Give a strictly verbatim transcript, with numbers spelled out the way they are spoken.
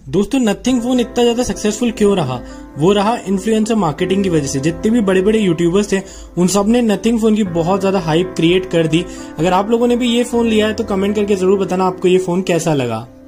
दोस्तों nothing phone इतना ज्यादा सक्सेसफुल क्यों रहा? वो रहा इन्फ्लुएंसर मार्केटिंग की वजह से। जितने भी बड़े बड़े यूट्यूबर्स थे उन सब ने नथिंग फोन की बहुत ज्यादा हाइप क्रिएट कर दी। अगर आप लोगों ने भी ये फोन लिया है तो कमेंट करके जरूर बताना आपको ये फोन कैसा लगा।